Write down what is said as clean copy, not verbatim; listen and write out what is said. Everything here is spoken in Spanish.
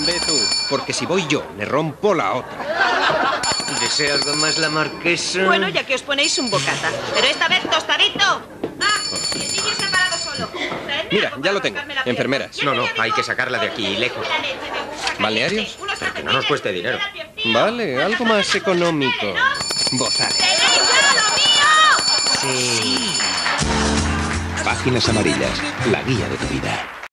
Ve tú, porque si voy yo, le rompo la otra. ¿Desea algo más la marquesa? Bueno, ya que os ponéis un bocata. Pero esta vez tostadito. Ah, y el niño se ha parado solo. Traedme Mira, algo ya para lo tengo. rascarme la pierna. Enfermeras. No, hay que sacarla de aquí, lejos. ¿Balnearios? Pero que no nos cueste dinero. Vale, algo más económico. Bozal. ¡Tenéis ya lo mío! Sí. Páginas amarillas, la guía de tu vida.